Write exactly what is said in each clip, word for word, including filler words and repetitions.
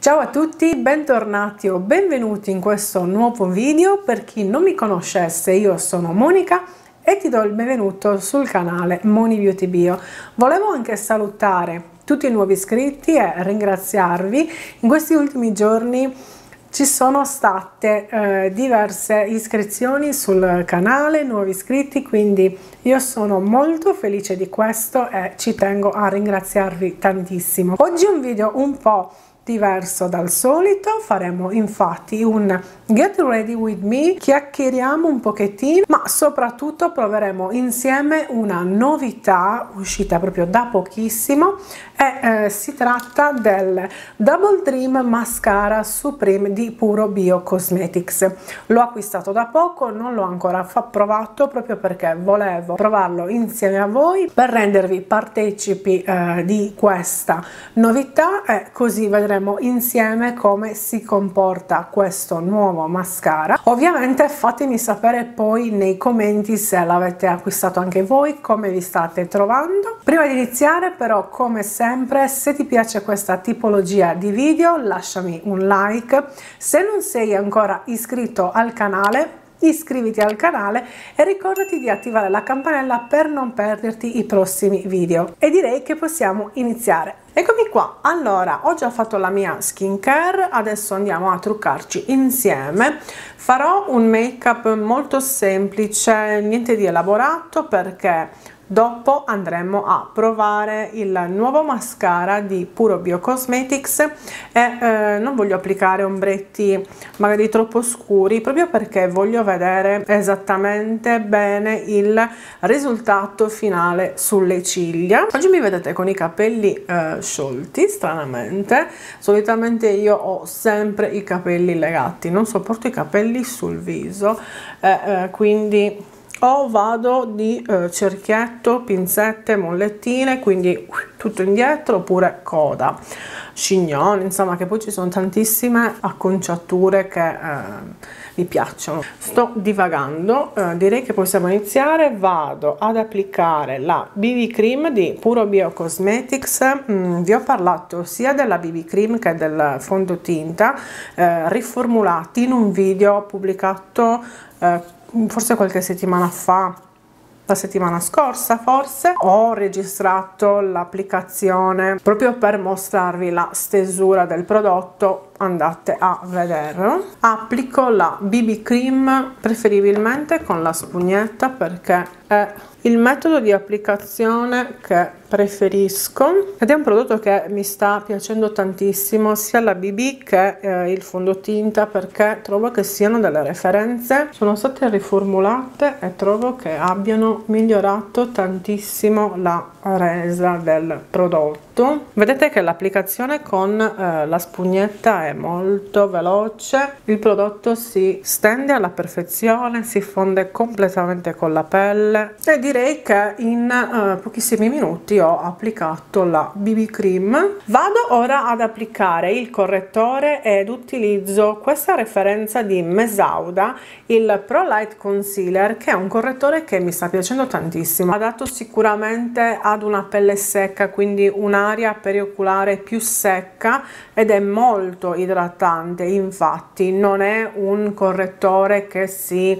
Ciao a tutti, bentornati o benvenuti in questo nuovo video. Per chi non mi conoscesse, io sono Monica e ti do il benvenuto sul canale Moni Beauty Bio. Volevo anche salutare tutti i nuovi iscritti e ringraziarvi. In questi ultimi giorni ci sono state eh, diverse iscrizioni sul canale, nuovi iscritti, quindi io sono molto felice di questo e ci tengo a ringraziarvi tantissimo. Oggi è un video un po' diverso dal solito, faremo infatti un get ready with me, chiacchieriamo un pochettino, ma soprattutto proveremo insieme una novità uscita proprio da pochissimo e eh, si tratta del Double Dream Mascara Supreme di Puro Bio Cosmetics. L'ho acquistato da poco, non l'ho ancora provato proprio perché volevo provarlo insieme a voi per rendervi partecipi eh, di questa novità e così vedremo insieme come si comporta questo nuovo mascara. Ovviamente fatemi sapere poi nei commenti se l'avete acquistato anche voi, come vi state trovando. Prima di iniziare però, come sempre, se ti piace questa tipologia di video lasciami un like, se non sei ancora iscritto al canale iscriviti al canale e ricordati di attivare la campanella per non perderti i prossimi video. E direi che possiamo iniziare. Eccomi qua. Allora, ho già fatto la mia skincare, adesso andiamo a truccarci insieme. Farò un make up molto semplice, niente di elaborato, perché dopo andremo a provare il nuovo mascara di Puro Bio Cosmetics e eh, non voglio applicare ombretti magari troppo scuri, proprio perché voglio vedere esattamente bene il risultato finale sulle ciglia. Oggi mi vedete con i capelli eh, sciolti, stranamente. Solitamente io ho sempre i capelli legati, non sopporto i capelli sul viso, eh, eh, quindi o vado di eh, cerchietto, pinzette, mollettine, quindi uh, tutto indietro, oppure coda, chignon, insomma, che poi ci sono tantissime acconciature che eh, mi piacciono. Sto divagando, eh, direi che possiamo iniziare. Vado ad applicare la B B Cream di Puro Bio Cosmetics. Mm, vi ho parlato sia della B B Cream che del fondotinta eh, riformulati in un video pubblicato eh, forse qualche settimana fa, la settimana scorsa forse. Ho registrato l'applicazione proprio per mostrarvi la stesura del prodotto, andate a vederlo. Applico la B B Cream preferibilmente con la spugnetta perché è il metodo di applicazione che preferisco ed è un prodotto che mi sta piacendo tantissimo, sia la B B che eh, il fondotinta, perché trovo che siano delle referenze, sono state riformulate e trovo che abbiano migliorato tantissimo la resa del prodotto. Vedete che l'applicazione con eh, la spugnetta è molto veloce, il prodotto si stende alla perfezione, si fonde completamente con la pelle e direi che in eh, pochissimi minuti ho applicato la B B Cream. Vado ora ad applicare il correttore ed utilizzo questa referenza di Mesauda, il Pro Light Concealer, che è un correttore che mi sta piacendo tantissimo, adatto sicuramente ad una pelle secca, quindi un'area perioculare più secca, ed è molto idratante. Infatti non è un correttore che si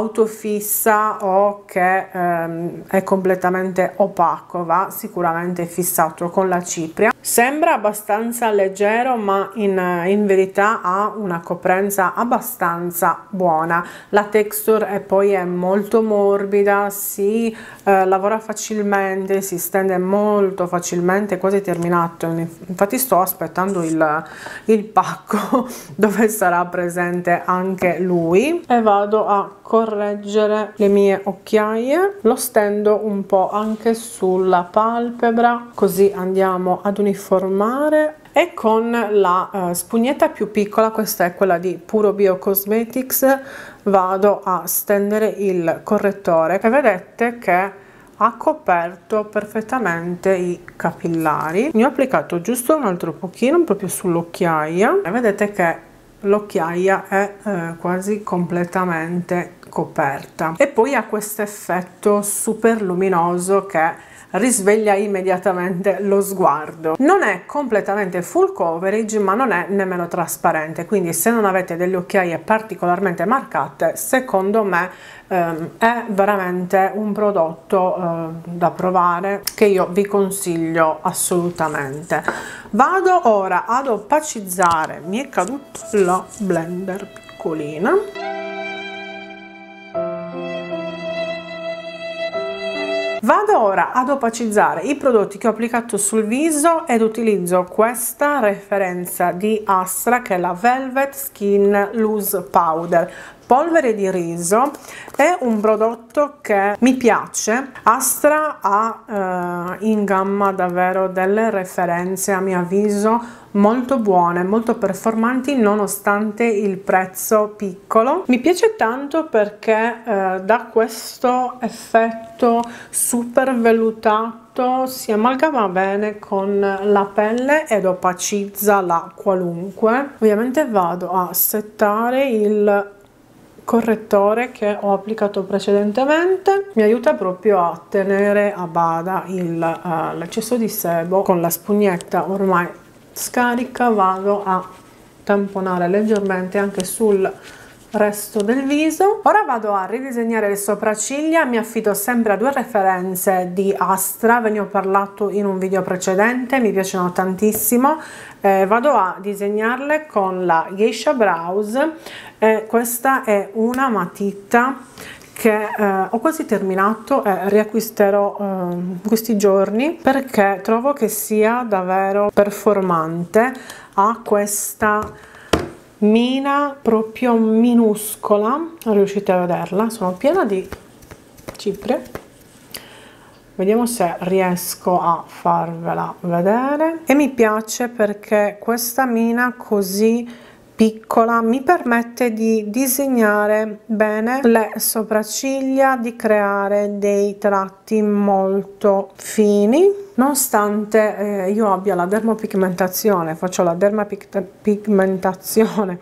autofissa o che ehm, è completamente opaco, va sicuramente fissato con la cipria. Sembra abbastanza leggero, ma in, in verità ha una coprenza abbastanza buona. La texture è poi è molto morbida, si eh, lavora facilmente, si stende molto facilmente, quasi terminato. Infatti sto aspettando il, il pacco dove sarà presente anche lui e vado a correggere le mie occhiaie. Lo stendo un po' anche sulla palpebra, così andiamo ad uniformare. E con la uh, spugnetta più piccola, questa è quella di Puro Bio Cosmetics, vado a stendere il correttore e vedete che ha coperto perfettamente i capillari. Ne ho applicato giusto un altro pochino proprio sull'occhiaia e vedete che l'occhiaia è eh, quasi completamente coperta, e poi ha questo effetto super luminoso che risveglia immediatamente lo sguardo. Non è completamente full coverage, ma non è nemmeno trasparente, quindi se non avete delle occhiaie particolarmente marcate, secondo me ehm, è veramente un prodotto eh, da provare, che io vi consiglio assolutamente. Vado ora ad opacizzare, mi è caduta la blender piccolina. Vado ora ad opacizzare i prodotti che ho applicato sul viso ed utilizzo questa referenza di Astra, che è la Velvet Skin Loose Powder, polvere di riso. È un prodotto che mi piace. Astra ha eh, in gamma davvero delle referenze, a mio avviso, molto buone, molto performanti, nonostante il prezzo piccolo. Mi piace tanto perché eh, dà questo effetto super vellutato, si amalgama bene con la pelle ed opacizza la qualunque. Ovviamente vado a settare il correttore che ho applicato precedentemente, mi aiuta proprio a tenere a bada l'eccesso uh, di sebo. Con la spugnetta ormai scarica vado a tamponare leggermente anche sul resto del viso. Ora vado a ridisegnare le sopracciglia. Mi affido sempre a due referenze di Astra, ve ne ho parlato in un video precedente, mi piacciono tantissimo. Eh, vado a disegnarle con la Geisha Brows. Eh, questa è una matita che eh, ho quasi terminato e riacquisterò eh, questi giorni, perché trovo che sia davvero performante. Ha questa mina proprio minuscola, non riuscite a vederla, sono piena di cipria, vediamo se riesco a farvela vedere. E mi piace perché questa mina così piccola mi permette di disegnare bene le sopracciglia, di creare dei tratti molto fini, nonostante eh, io abbia la dermopigmentazione, faccio la dermopigmentazione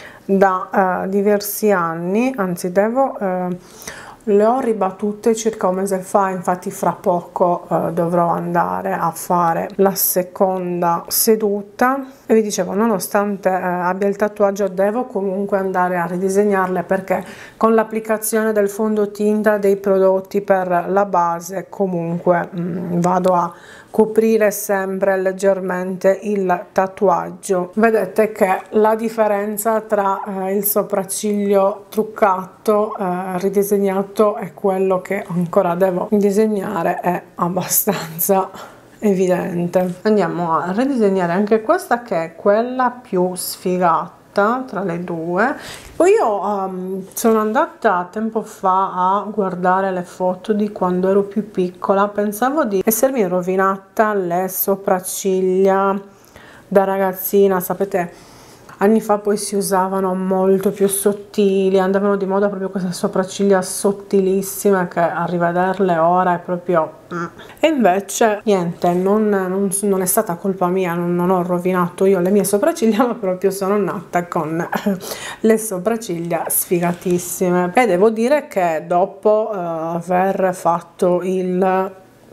da eh, diversi anni, anzi devo eh, le ho ribattute circa un mese fa, infatti fra poco eh, dovrò andare a fare la seconda seduta. E vi dicevo, nonostante eh, abbia il tatuaggio, devo comunque andare a ridisegnarle, perché con l'applicazione del fondotinta, dei prodotti per la base, comunque mh, vado a coprire sempre leggermente il tatuaggio. Vedete che la differenza tra eh, il sopracciglio truccato, eh, ridisegnato, e quello che ancora devo disegnare è abbastanza evidente. Andiamo a ridisegnare anche questa, che è quella più sfigata tra le due. Poi io um, sono andata tempo fa a guardare le foto di quando ero più piccola, pensavo di essermi rovinata le sopracciglia da ragazzina. Sapete, anni fa poi si usavano molto più sottili, andavano di moda proprio queste sopracciglia sottilissime, che a rivederle ora è proprio... E invece niente, non, non, non è stata colpa mia, non, non ho rovinato io le mie sopracciglia, ma proprio sono nata con le sopracciglia sfigatissime. E devo dire che dopo uh, aver fatto il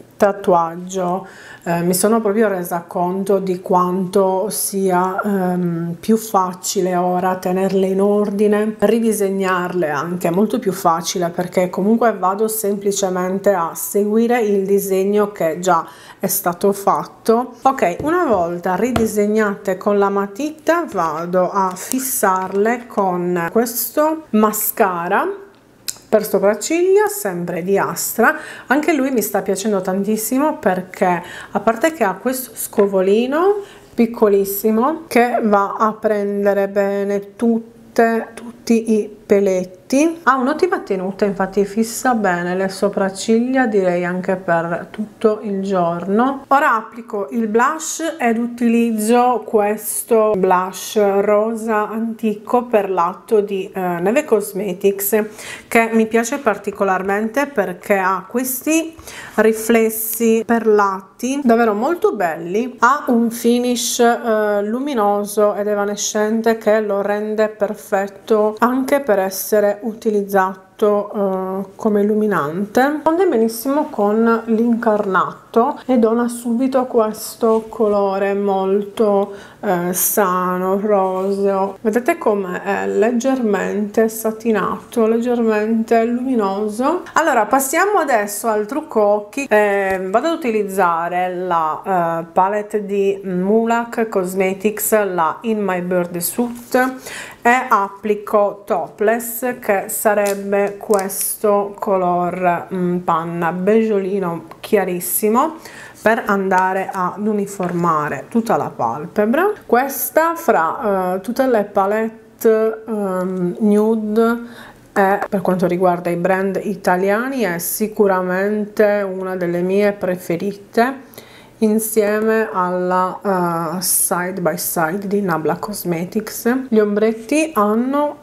tatuaggio eh, mi sono proprio resa conto di quanto sia ehm, più facile ora tenerle in ordine, ridisegnarle anche molto più facile, perché comunque vado semplicemente a seguire il disegno che già è stato fatto. Ok, una volta ridisegnate con la matita, vado a fissarle con questo mascara per sopracciglia, sempre di Astra. Anche lui mi sta piacendo tantissimo, perché a parte che ha questo scovolino piccolissimo che va a prendere bene tutte, tutti i peletti, ha un'ottima tenuta, infatti fissa bene le sopracciglia, direi anche per tutto il giorno. Ora applico il blush ed utilizzo questo blush rosa antico perlato di eh, Neve Cosmetics, che mi piace particolarmente perché ha questi riflessi perlati davvero molto belli, ha un finish eh, luminoso ed evanescente che lo rende perfetto anche per essere utilizzato uh, come illuminante. Fonde benissimo con l'incarnato. matto e dona subito questo colore molto eh, sano, roseo. Vedete come è leggermente satinato, leggermente luminoso. Allora passiamo adesso al trucco occhi. Eh, vado ad utilizzare la eh, palette di Mulac Cosmetics, la In My Birthday Suit, e applico Topless, che sarebbe questo color mh, panna beggiolino chiarissimo, per andare ad uniformare tutta la palpebra. Questa fra uh, tutte le palette um, nude e per quanto riguarda i brand italiani è sicuramente una delle mie preferite, insieme alla uh, Side by Side di Nabla Cosmetics. Gli ombretti hanno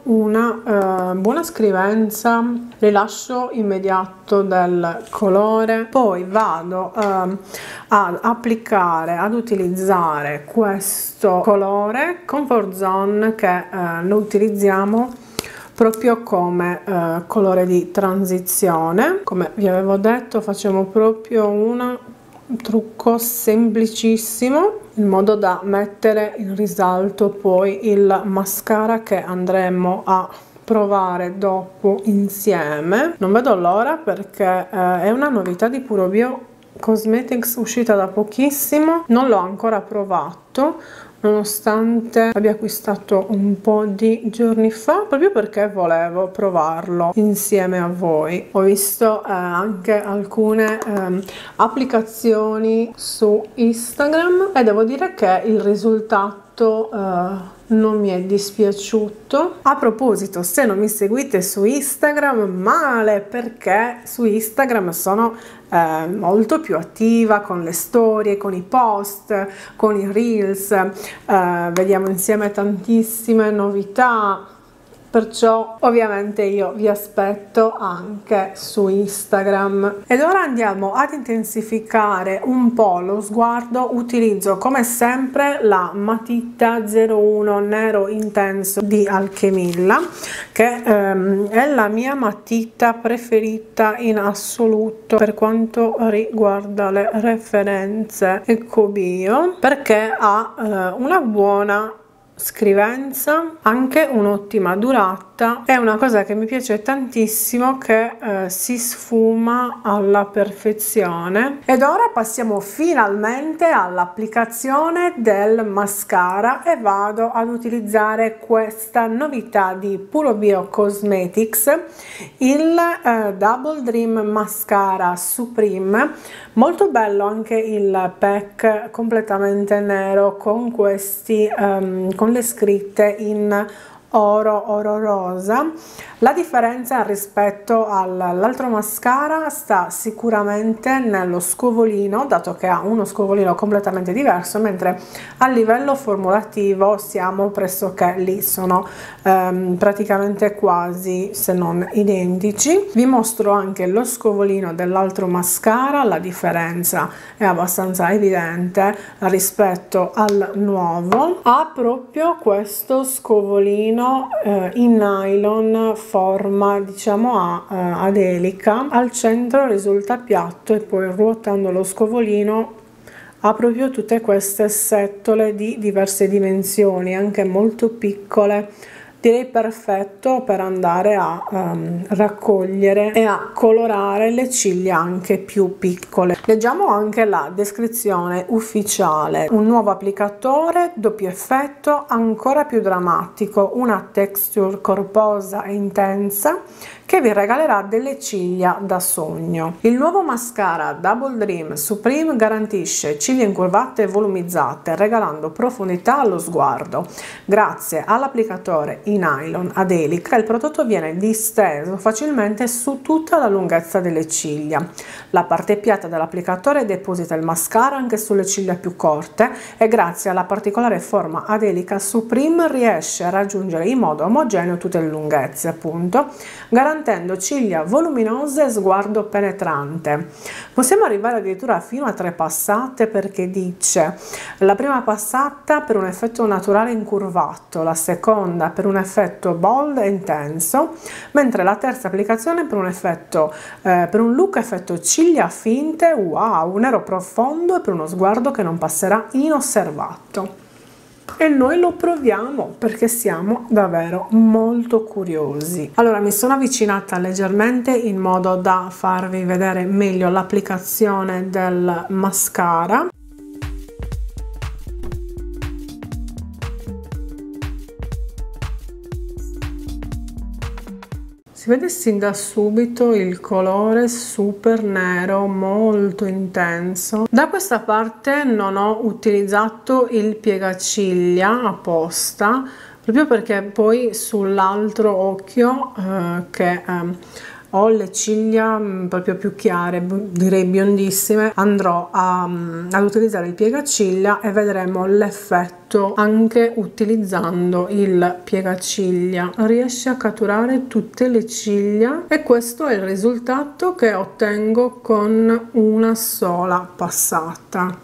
una uh, buona scrivenza, rilascio immediato del colore. Poi vado uh, ad applicare, ad utilizzare questo colore Comfort Zone, che uh, lo utilizziamo proprio come uh, colore di transizione. Come vi avevo detto, facciamo proprio una un trucco semplicissimo in modo da mettere in risalto poi il mascara che andremo a provare dopo insieme. Non vedo l'ora, perché eh, è una novità di Puro Bio Cosmetics uscita da pochissimo, non l'ho ancora provato nonostante abbia acquistato un po' di giorni fa, proprio perché volevo provarlo insieme a voi. Ho visto eh, anche alcune eh, applicazioni su Instagram e devo dire che il risultato eh, non mi è dispiaciuto. A proposito, se non mi seguite su Instagram, male, perché su Instagram sono eh, molto più attiva con le storie, con i post, con i reels, eh, vediamo insieme tantissime novità. Perciò ovviamente io vi aspetto anche su Instagram. Ed ora andiamo ad intensificare un po' lo sguardo. Utilizzo come sempre la matita zero uno Nero Intenso di Alchemilla, che ehm, è la mia matita preferita in assoluto per quanto riguarda le referenze Ecobio, perché ha eh, una buona scrivenza, anche un'ottima durata. È una cosa che mi piace tantissimo, che eh, si sfuma alla perfezione. Ed ora passiamo finalmente all'applicazione del mascara e vado ad utilizzare questa novità di Puro Bio Cosmetics, il eh, Double Dream Mascara Supreme. Molto bello anche il pack completamente nero con questi um, con le scritte in oro, oro rosa. La differenza rispetto all'altro mascara sta sicuramente nello scovolino, dato che ha uno scovolino completamente diverso, mentre a livello formulativo siamo pressoché lì, sono ehm, praticamente quasi, se non identici. Vi mostro anche lo scovolino dell'altro mascara. La differenza è abbastanza evidente rispetto al nuovo. Ha proprio questo scovolino eh, in nylon, forma diciamo a, eh, ad elica. Al centro risulta piatto e poi ruotando lo scovolino ha proprio tutte queste setole di diverse dimensioni, anche molto piccole. Direi perfetto per andare a um, raccogliere e a colorare le ciglia anche più piccole. Leggiamo anche la descrizione ufficiale. Un nuovo applicatore, doppio effetto, ancora più drammatico, una texture corposa e intensa che vi regalerà delle ciglia da sogno. Il nuovo mascara Double Dream Supreme garantisce ciglia incurvate e volumizzate, regalando profondità allo sguardo. Grazie all'applicatore in nylon ad elica, il prodotto viene disteso facilmente su tutta la lunghezza delle ciglia. La parte piatta dell'applicatore deposita il mascara anche sulle ciglia più corte e grazie alla particolare forma ad elica Supreme riesce a raggiungere in modo omogeneo tutte le lunghezze, appunto, garantendo garantendo ciglia voluminose e sguardo penetrante. Possiamo arrivare addirittura fino a tre passate, perché dice: la prima passata per un effetto naturale incurvato, la seconda per un effetto bold e intenso, mentre la terza applicazione per un effetto eh, per un look effetto ciglia finte, wow, nero profondo e per uno sguardo che non passerà inosservato. E noi lo proviamo perché siamo davvero molto curiosi. Allora, mi sono avvicinata leggermente in modo da farvi vedere meglio l'applicazione del mascara. Si vede sin da subito il colore super nero, molto intenso. Da questa parte non ho utilizzato il piegaciglia apposta, proprio perché poi sull'altro occhio eh, che eh, ho le ciglia proprio più chiare, direi biondissime, andrò a, ad utilizzare il piegaciglia e vedremo l'effetto anche utilizzando il piegaciglia. Riesce a catturare tutte le ciglia e questo è il risultato che ottengo con una sola passata.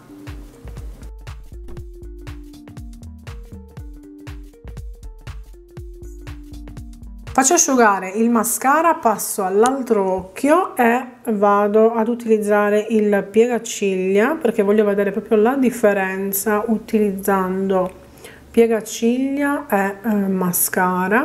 Faccio asciugare il mascara, passo all'altro occhio e vado ad utilizzare il piegaciglia perché voglio vedere proprio la differenza utilizzando piegaciglia e eh, mascara.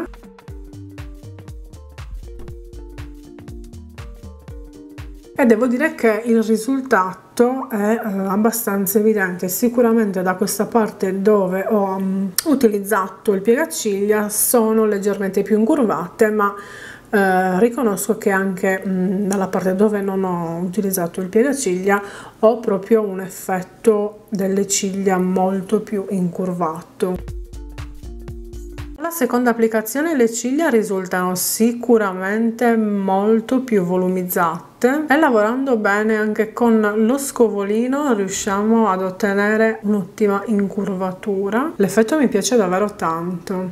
E devo dire che il risultato è eh, abbastanza evidente. Sicuramente da questa parte dove ho um, utilizzato il piegaciglia sono leggermente più incurvate, ma eh, riconosco che anche mh, dalla parte dove non ho utilizzato il piegaciglia ho proprio un effetto delle ciglia molto più incurvato. La seconda applicazione le ciglia risultano sicuramente molto più volumizzate e lavorando bene anche con lo scovolino riusciamo ad ottenere un'ottima incurvatura. L'effetto mi piace davvero tanto.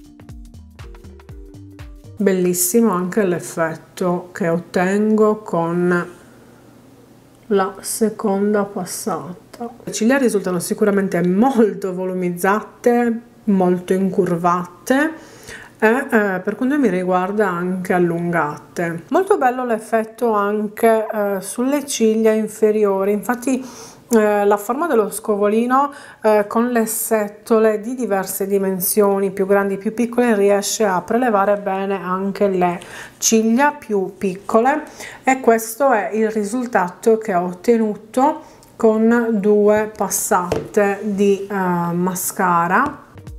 Bellissimo anche l'effetto che ottengo con la seconda passata. Le ciglia risultano sicuramente molto volumizzate, molto incurvate e eh, per quanto mi riguarda anche allungate. Molto bello l'effetto anche eh, sulle ciglia inferiori, infatti eh, la forma dello scovolino eh, con le setole di diverse dimensioni, più grandi più piccole, riesce a prelevare bene anche le ciglia più piccole e questo è il risultato che ho ottenuto con due passate di eh, mascara.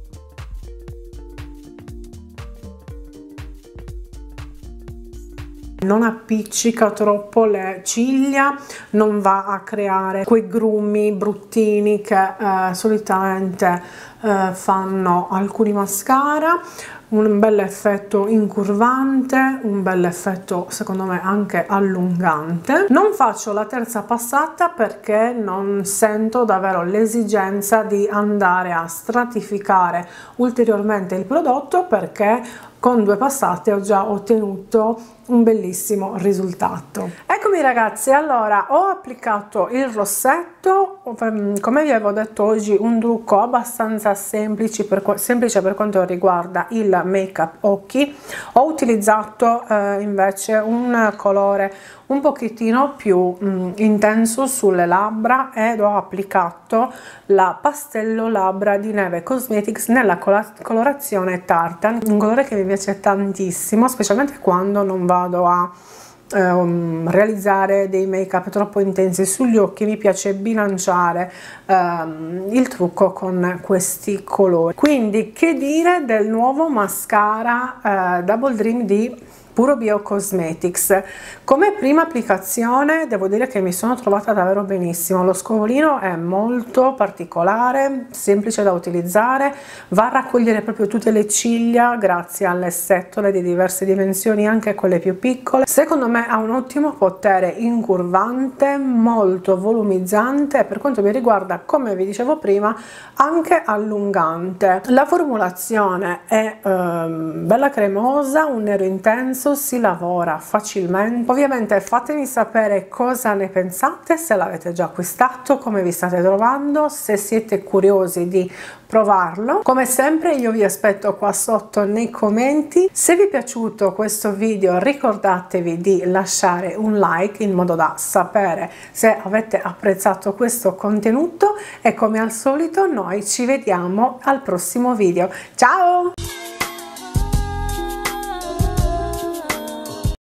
Non appiccica troppo le ciglia, non va a creare quei grumi bruttini che eh, solitamente eh, fanno alcuni mascara. Un bel effetto incurvante, un bel effetto secondo me anche allungante. Non faccio la terza passata perché non sento davvero l'esigenza di andare a stratificare ulteriormente il prodotto, perché con due passate ho già ottenuto un bellissimo risultato. Eccomi ragazzi, allora ho applicato il rossetto, come vi avevo detto oggi un trucco abbastanza semplice per, semplice per quanto riguarda il make up occhi. Ho utilizzato eh, invece un colore un pochettino più mh, intenso sulle labbra ed ho applicato la pastello labbra di Neve Cosmetics nella colorazione tartan, un colore che mi piace tantissimo, specialmente quando non vado a Um, realizzare dei make up troppo intensi sugli occhi. Mi piace bilanciare um, il trucco con questi colori. Quindi che dire del nuovo mascara uh, Double Dream di Puro Bio Cosmetics? Come prima applicazione devo dire che mi sono trovata davvero benissimo. Lo scovolino è molto particolare, semplice da utilizzare, va a raccogliere proprio tutte le ciglia grazie alle setole di diverse dimensioni, anche quelle più piccole. Secondo me ha un ottimo potere incurvante, molto volumizzante e per quanto mi riguarda, come vi dicevo prima, anche allungante. La formulazione è ehm, bella cremosa, un nero intenso, senso si lavora facilmente. Ovviamente fatemi sapere cosa ne pensate, se l'avete già acquistato, come vi state trovando, se siete curiosi di provarlo. Come sempre io vi aspetto qua sotto nei commenti. Se vi è piaciuto questo video ricordatevi di lasciare un like in modo da sapere se avete apprezzato questo contenuto, e come al solito noi ci vediamo al prossimo video. Ciao!